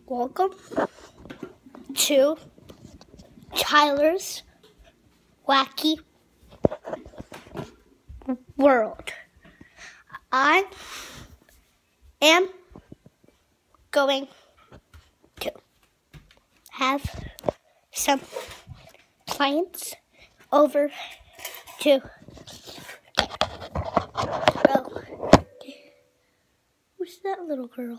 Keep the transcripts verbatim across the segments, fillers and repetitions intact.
Welcome to Tyler's Wacky World. I am going to have some clients over to oh, who's that little girl?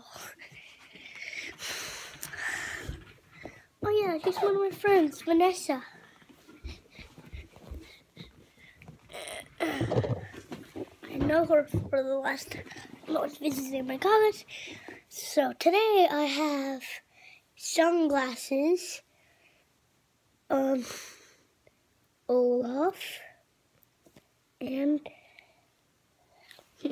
Oh yeah, she's one of my friends, Vanessa. I know her for the last time I was visiting my college. So today I have sunglasses, um, Olaf, and can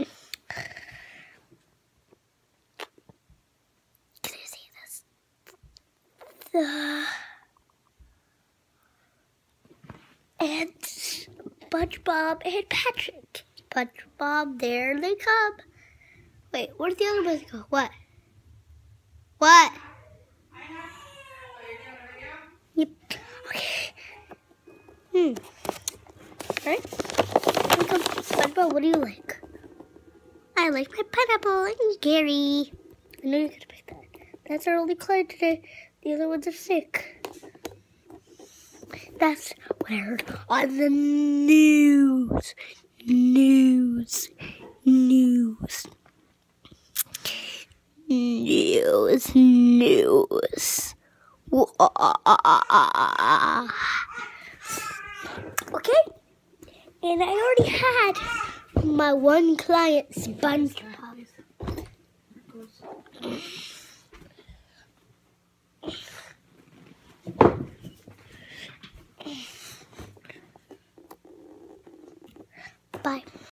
you see this? The and SpongeBob and Patrick. SpongeBob, there they come. Wait, where'd the other ones go? What? What? Yep. Okay. Hmm. Alright. Welcome, SpongeBob. What do you like? I like my pineapple and Gary. I know you're gonna pick that. That's our only client today. The other ones are sick. That's what I heard on the news. News. News. News. News. Okay. And I already had my one client, SpongeBob. Bye.